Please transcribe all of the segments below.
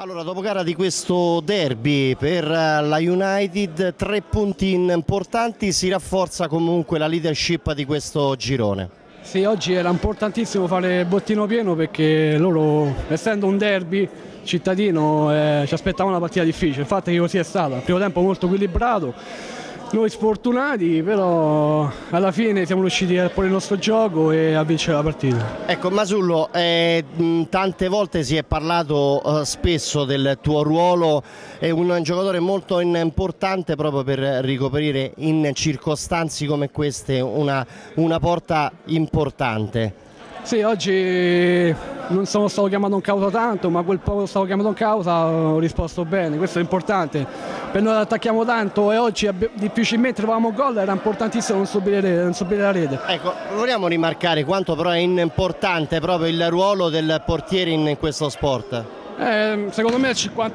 Allora, dopo gara di questo derby per la United, 3 punti importanti, si rafforza comunque la leadership di questo girone. Sì, oggi era importantissimo fare il bottino pieno perché loro, essendo un derby cittadino, ci aspettavano una partita difficile, infatti così è stata. Il primo tempo molto equilibrato, noi sfortunati, però alla fine siamo riusciti a porre il nostro gioco e a vincere la partita. Ecco Masullo, tante volte si è parlato spesso del tuo ruolo, è un giocatore molto importante proprio per ricoprire in circostanze come queste una porta importante. Sì, oggi non sono stato chiamato in causa tanto, ma quel poco stato chiamato in causa ho risposto bene, questo è importante. Per noi attacchiamo tanto e oggi difficilmente trovavamo gol, era importantissimo non subire la rete. Ecco, vogliamo rimarcare quanto però è importante proprio il ruolo del portiere in questo sport? Secondo me il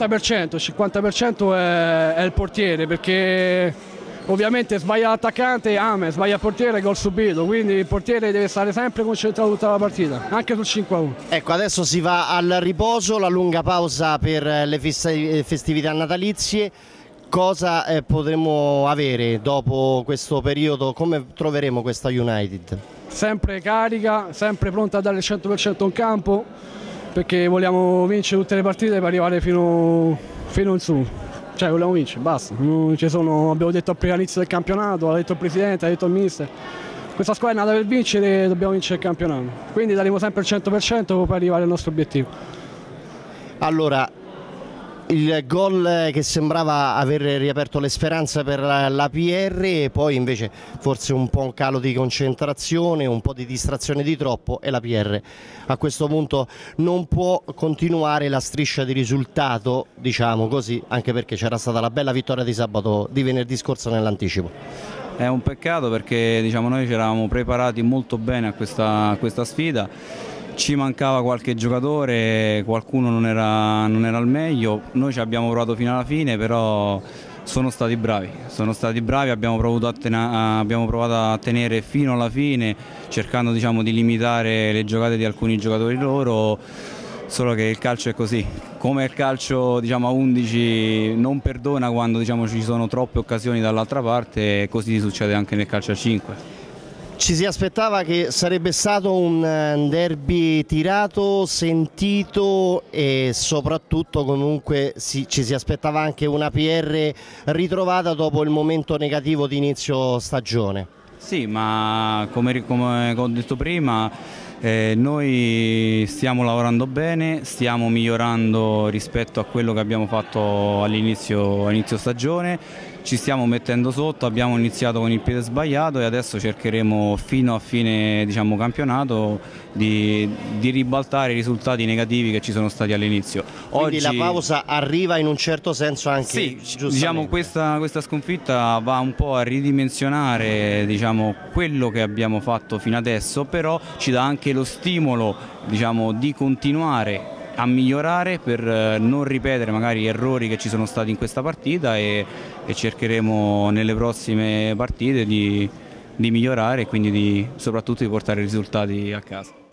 50% è il portiere, perché ovviamente sbaglia l'attaccante, sbaglia il portiere, gol subito, quindi il portiere deve stare sempre concentrato tutta la partita, anche sul 5-1. Ecco, adesso si va al riposo, la lunga pausa per le festività natalizie. Cosa potremo avere dopo questo periodo? Come troveremo questa United? Sempre carica, sempre pronta a dare il 100% in campo, perché vogliamo vincere tutte le partite per arrivare fino in su. Cioè vogliamo vincere, basta, abbiamo detto all'inizio del campionato, ha detto il presidente, ha detto il mister, questa squadra è nata per vincere e dobbiamo vincere il campionato, quindi daremo sempre il 100% per arrivare al nostro obiettivo. Allora, il gol che sembrava aver riaperto le speranze per la PR e poi invece forse un po' un calo di concentrazione, un po' di distrazione di troppo e la PR a questo punto non può continuare la striscia di risultato, diciamo così, anche perché c'era stata la bella vittoria di venerdì scorso nell'anticipo. È un peccato perché noi ci eravamo preparati molto bene a questa sfida. Ci mancava qualche giocatore, qualcuno non era al meglio, noi ci abbiamo provato fino alla fine, però sono stati bravi, abbiamo provato a tenere fino alla fine, cercando di limitare le giocate di alcuni giocatori loro, solo che il calcio è così, come il calcio a 11 non perdona quando ci sono troppe occasioni dall'altra parte, così succede anche nel calcio a 5. Ci si aspettava che sarebbe stato un derby tirato, sentito e soprattutto comunque ci si aspettava anche una PR ritrovata dopo il momento negativo di inizio stagione. Sì, ma come ho detto prima, noi stiamo lavorando bene, stiamo migliorando rispetto a quello che abbiamo fatto all'inizio stagione. Ci stiamo mettendo sotto, abbiamo iniziato con il piede sbagliato e adesso cercheremo fino a fine campionato di ribaltare i risultati negativi che ci sono stati all'inizio. Quindi la pausa arriva in un certo senso anche. Sì, questa sconfitta va un po' a ridimensionare quello che abbiamo fatto fino adesso, però ci dà anche lo stimolo di continuare a migliorare per non ripetere magari errori che ci sono stati in questa partita e cercheremo nelle prossime partite di migliorare e quindi soprattutto di portare i risultati a casa.